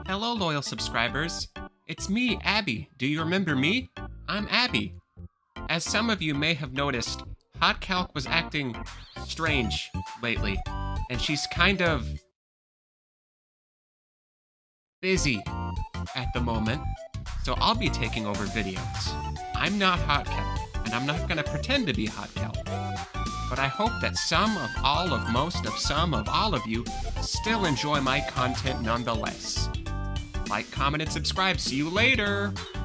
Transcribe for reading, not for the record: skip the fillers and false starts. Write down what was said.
Hello, loyal subscribers. It's me, Abby. Do you remember me? I'm Abby. As some of you may have noticed, Hot Calc was acting strange lately, and she's kind of busy at the moment, so I'll be taking over videos. I'm not Hot Calc, and I'm not gonna pretend to be Hot Calc, but I hope that some of all of most of some of all of you still enjoy my content nonetheless. Like, comment, and subscribe. See you later!